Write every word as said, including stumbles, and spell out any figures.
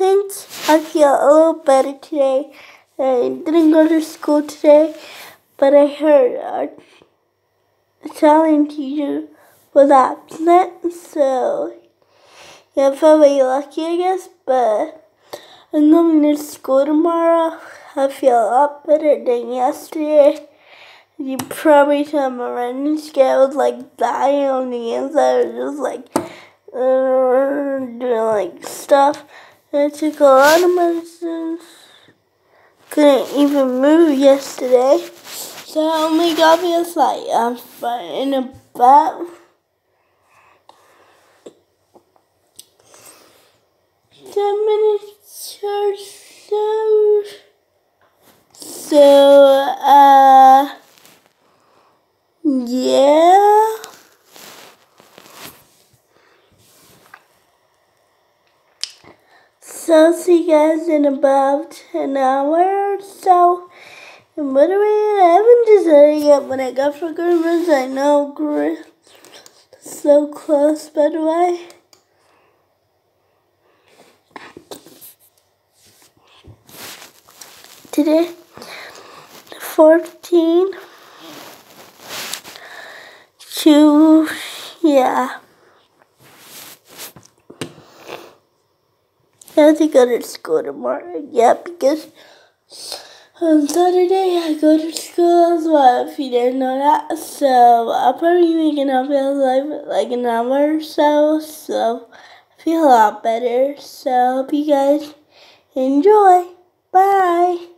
since I feel a little better today, I didn't go to school today, but I heard our Italian teacher was absent, so yeah, I felt very lucky, I guess, but I'm going to school tomorrow. I feel a lot better than yesterday. You probably saw my running scale was like dying on the inside. It was just like uh, doing like stuff. And I took a lot of medicine. Couldn't even move yesterday. So I only got me a slight um, in about ten minutes or so. So, uh, yeah. So, I'll see you guys in about an hour or so. And by the way, I haven't decided yet what I got for Christmas. I know Christmas is so close, by the way. Today, the fourteenth. To, yeah. I have to go to school tomorrow, yeah, because on Saturday I go to school as well, if you didn't know that. So I'll probably be making up like, like an hour or so, so I feel a lot better. So I hope you guys enjoy. Bye.